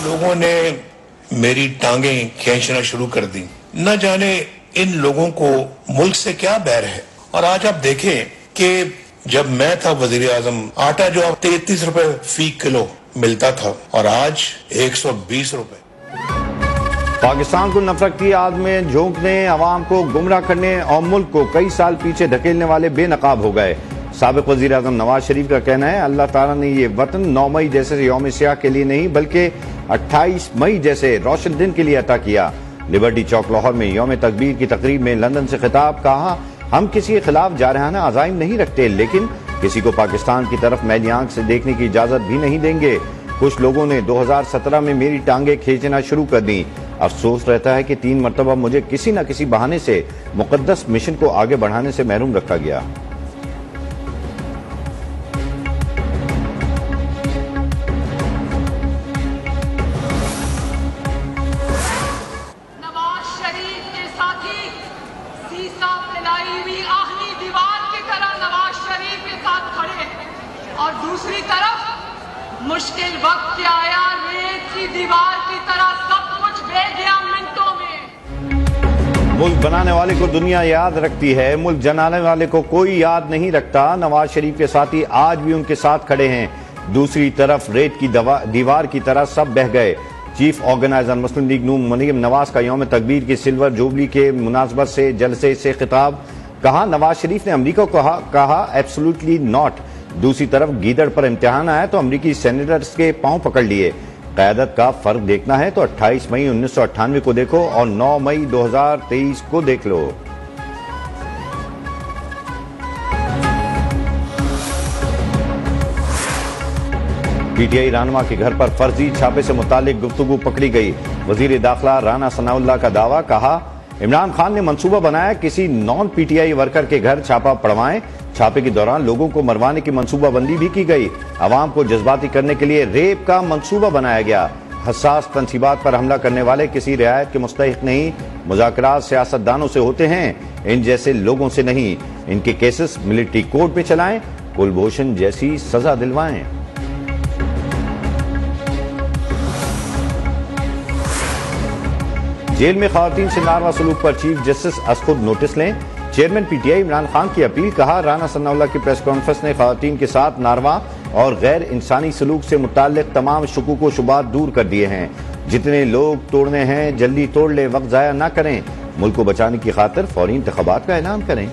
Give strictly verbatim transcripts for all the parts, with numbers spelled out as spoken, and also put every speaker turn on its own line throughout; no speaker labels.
लोगों ने मेरी टांगें खींचना शुरू कर दी। न जाने इन लोगों को मुल्क से क्या बैर है। और आज आप देखें कि जब मैं था वजीर आजम, आटा जो तैतीस रुपए फी किलो मिलता था और आज एक सौ बीस रुपए।
पाकिस्तान को नफरत की आग में झोंकने, अवाम को गुमराह करने और मुल्क को कई साल पीछे धकेलने वाले बेनकाब हो गए। साबिक वजीर आजम नवाज शरीफ का कहना है, अल्लाह ताला ने ये वतन नौ मई जैसे यौम सियाह के लिए नहीं बल्कि अट्ठाईस मई जैसे रोशन दिन के लिए अता किया। लिबर्टी चौक लाहौर में यौम तकबीर की तकरीब में लंदन से खिताब, कहा हम किसी के खिलाफ जारहाना अज़ाइम नहीं रखते, लेकिन किसी को पाकिस्तान की तरफ मैली आंख से देखने की इजाजत भी नहीं देंगे। कुछ लोगों ने दो हजार सत्रह में मेरी टांगे खींचना शुरू कर दी। अफसोस रहता है कि तीन मरतबा मुझे किसी न किसी बहाने से मुकद्दस मिशन को आगे बढ़ाने से महरूम रखा गया।
नवाज शरीफ के साथी सीसा फैलाई हुई आहनी दीवार की तरह नवाज शरीफ के साथ खड़े हैं और दूसरी तरफ मुश्किल वक्त क्या आया, रेत की दीवार की तरह सब कुछ बह गया मिनटों में।
मुल्क बनाने वाले को दुनिया याद रखती है, मुल्क जनाने वाले को कोई याद नहीं रखता। नवाज शरीफ के साथी आज भी उनके साथ खड़े हैं। दूसरी तरफ रेत की दीवार की तरह सब बह गए। चीफ ऑर्गेनाइजर मुस्लिम लीग नून मरीम नवाज का यौम तकबीर की सिल्वर जुबली के मुनासबत से जलसे से खिताब, कहा नवाज शरीफ ने अमरीका को कहा, कहा एब्सोल्युटली नॉट। दूसरी तरफ गीदड़ पर इम्तिहान आया तो अमरीकी सेनेटर्स के पांव पकड़ लिए। क़यादत का फर्क देखना है तो अट्ठाईस मई उन्नीस सौ अट्ठानवे को देखो और नौ मई दो हजार तेईस को देख लो। पीटीआई रहनुमा के घर पर फर्जी छापे से मुतालिक गुफ्तगू पकड़ी गई। वजीर दाखिला राना सनाउल्लाह का दावा, कहा इमरान खान ने मंसूबा बनाया किसी नॉन पीटीआई वर्कर के घर छापा पड़वाएं। छापे के दौरान लोगों को मरवाने की मंसूबाबंदी भी की गई। अवाम को जज्बाती करने के लिए रेप का मंसूबा बनाया गया। हसास तनसीबात पर हमला करने वाले किसी रियायत के मुस्तहिक नहीं। मुज़ाकरात सियासतदानों से होते हैं, इन जैसे लोगों से नहीं। इनके केसेस मिलिट्री कोर्ट में चलाएं, कुलभूषण जैसी सजा दिलवाएं। जेल में खवातीन से नारवा सलूक पर चीफ जस्टिस असखुद नोटिस लें। चेयरमैन पीटीआई इमरान खान की अपील, कहा राना सनाउल्लाह की प्रेस कॉन्फ्रेंस ने खवातीन के साथ नारवा और गैर इंसानी सलूक से मुताल्लिक तमाम शुकूक व शुबात दूर कर दिए हैं। जितने लोग तोड़ने हैं जल्दी तोड़ ले, वक्त जाया न करें। मुल्क को बचाने की खातिर फौरी इंतखाबात का ऐलान करें।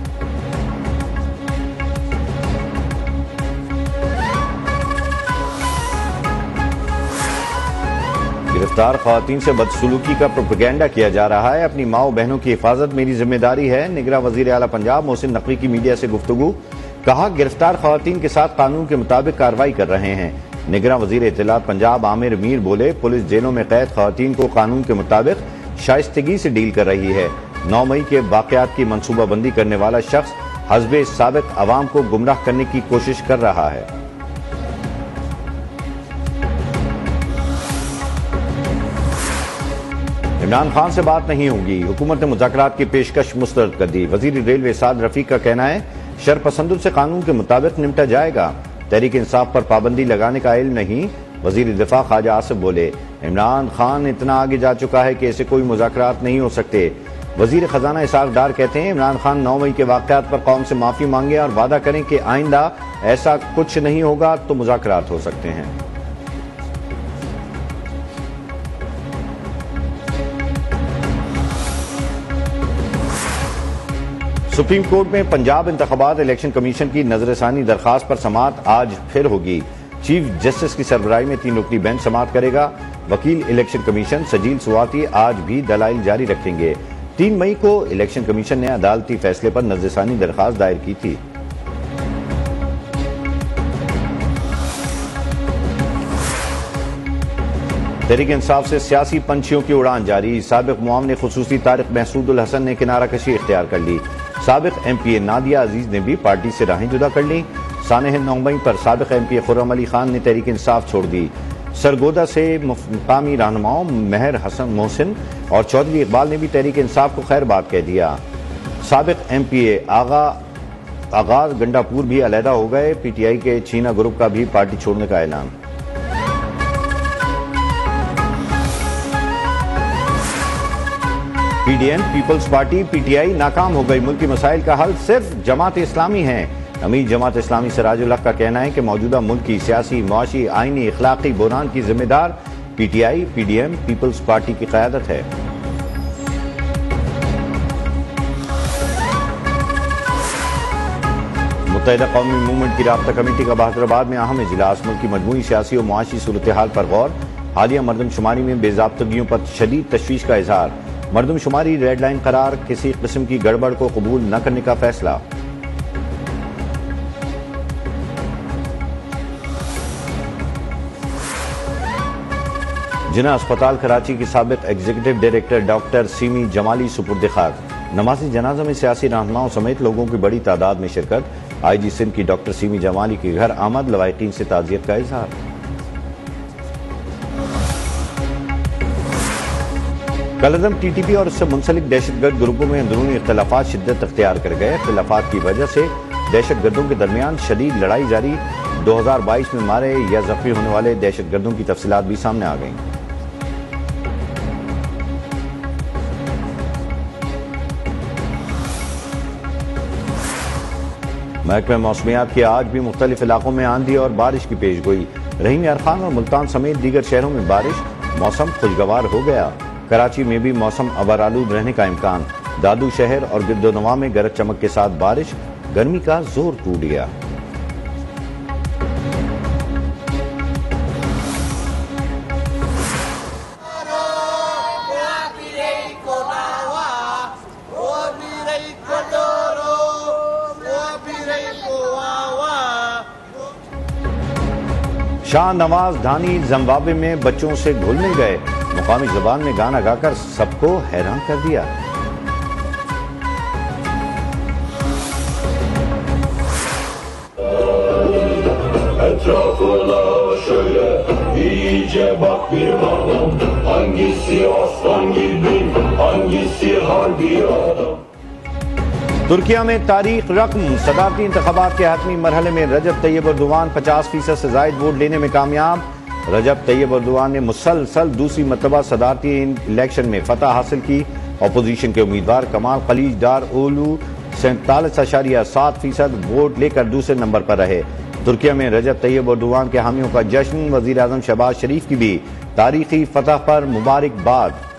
गिरफ्तार खवातीन से बदसलूकी का प्रोपेगेंडा किया जा रहा है। अपनी माओ बहनों की हिफाजत मेरी जिम्मेदारी है। निगरां वजीर आला पंजाब मोहसिन नकवी की मीडिया से गुफ्तगू, कहा गिरफ्तार खवातीन के साथ कानून के मुताबिक कार्रवाई कर रहे हैं। निगरां वजीर इत्तलात पंजाब आमिर मीर बोले, पुलिस जेलों में कैद खवातीन को कानून के मुताबिक शाइस्तगी से डील कर रही है। नौ मई के वाकयात की मनसूबाबंदी करने वाला शख्स हस्बे साबिक अवाम को गुमराह करने की कोशिश कर रहा है। इमरान खान से बात नहीं होगी, हुकूमत ने मुज़ाकरात की पेशकश मुस्तरद कर दी। वजीर रेलवे साद रफीक का कहना है शरपसंदों से कानून के मुताबिक निपटा जाएगा। तहरीक इंसाफ पर पाबंदी लगाने का इल्म नहीं। वजीर दिफा ख्वाजा आसिफ बोले, इमरान खान इतना आगे जा चुका है कि ऐसे कोई मुज़ाकरात नहीं हो सकते। वजीर खजाना इसाक डार कहते हैं इमरान खान नौ मई के वाकयात पर कौम से माफी मांगे और वादा करें कि आइंदा ऐसा कुछ नहीं होगा तो मुज़ाकरात हो सकते हैं। सुप्रीम कोर्ट में पंजाब इंतखाबात इलेक्शन कमीशन की नजरसानी दरखास्त पर समाअत आज फिर होगी। चीफ जस्टिस की सरबराही में तीन रुकनी बेंच समाअत करेगा। वकील इलेक्शन कमीशन सजील सुवाती आज भी दलाइल जारी रखेंगे। तीन मई को इलेक्शन कमीशन ने अदालती फैसले पर नजरसानी दरखास्त दायर की थी। तहरीक इंसाफ से सियासी पंछियों की उड़ान जारी। साबिक मुआविन खुसूसी तारिक महसूद हसन ने किनारा कशी इख्तियार कर ली। साबिक M P A Nadia Aziz ने भी पार्टी से राहें जुदा कर ली। सानह नौ मई पर साबिक M P A Khurram Ali Khan ने तहरीक इंसाफ छोड़ दी। सरगोदा से मुकामी रहनुमाओं महर हसन मोहसिन और चौधरी इकबाल ने भी तहरीक इंसाफ को खैर बात कह दिया। साबिक एम पी ए आगा आगाज गंडापुर भी अलहदा हो गए। पी टी आई के चीना ग्रुप का भी पार्टी छोड़ने का ऐलान। पीडीएम, पीपल्स पार्टी, पीटीआई नाकाम हो गई। मुल्की मसाइल का हल सिर्फ जमात इस्लामी है। अमीर जमात इस्लामी सिराजुल हक का कहना है कि मौजूदा मुल्क की सियासी, मुआशी, आईनी, इखलाकी बुहरान की जिम्मेदार पीटीआई, पीडीएम, पीपल्स पार्टी की क़यादत है। मुत्तहिदा कौमी मूवमेंट की राब्ता कमेटी का बहादुराबाद में अहम इजलास। मुल्क की मजमूई सियासी और मुआशी सूरत हाल पर गौर। हालिया मरदमशुमारी में बेज़ाब्तगियों पर शदीद तशवीश का इजहार। मरदमशुमारी रेड लाइन करार, किसी किस्म की गड़बड़ को कबूल न करने का फैसला। जिना अस्पताल कराची की साबिक executive director doctor Seemi Jamali सुपुर्द खाक। नमाजी जनाजा में सियासी रहनुमाओं समेत लोगों की बड़ी तादाद में शिरकत। आईजी सिंध की डॉक्टर सीमी जमाली के घर आमद, लवाहिकीन से ताज़ियत का इजहार। कलअदम टीटीपी और उससे मुंसलिक दहशतगर्द ग्रुपों में अंदरूनी इख्तलाफात शिद्दत अख्तियार कर गए। इख्तलाफात की वजह से दहशतगर्दों के दरमियान शदीद लड़ाई जारी। दो हजार बाईस में मारे या जख्मी होने वाले दहशतगर्दों की तफसीलात भी सामने आ गईं। महकमा मौसमियात की आज भी मुख्तलिफ इलाकों में आंधी और बारिश की पेशगोई। रहीम यार खान और मुल्तान समेत दीगर शहरों में बारिश, मौसम खुशगवार हो गया। कराची में भी मौसम अबारालूद रहने का इम्कान। दादू शहर और गिरदोनवा में गरज चमक के साथ बारिश, गर्मी का जोर टूट गया। शाह नवाज धानी जिम्बाब्वे में बच्चों से घुल मिल गए। मुकामी जुबान में गाना गाकर सबको हैरान कर दिया। तुर्किया में तारीख रकम। सदारती इंतखाबात के हतमी मरहले में रजब तैयब अर्दोगान पचास फीसद से जायद वोट लेने में कामयाब। रजब तैयब अर्दोगान ने मुसलसल दूसरी मरतबा सदारती इलेक्शन में फतह हासिल की। अपोजिशन के उम्मीदवार कमाल खलीज डार ओलू सैंतालीस अशारिया सात फीसद वोट लेकर दूसरे नंबर पर रहे। तुर्किया में रजब तैयब अर्दोगान के हामियों का जश्न। वजीर आजम शहबाज शरीफ की भी तारीखी फतह पर मुबारकबाद।